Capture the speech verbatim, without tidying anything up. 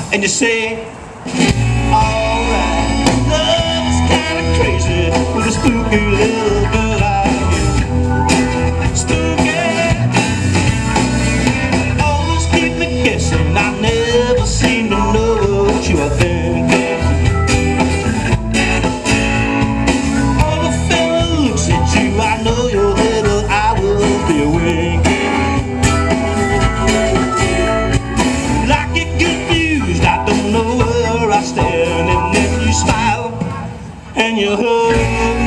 and you say, alright, love is kinda crazy with a spooky little girl like you. Spooky, always keep me guessing. I never seem to know what you are thinking. All the fella looks at you, I know your little eye will be winking. I stand, and then you smile and you hug.